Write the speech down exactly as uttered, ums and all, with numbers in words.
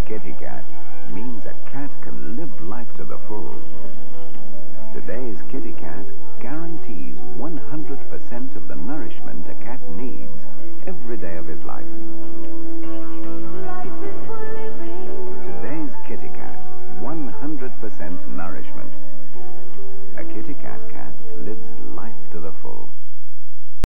Kitekat means a cat can live life to the full. Today's Kitekat guarantees one hundred percent of the nourishment a cat needs every day of his life. Today's Kitekat, one hundred percent nourishment. A Kitekat cat lives life to the full.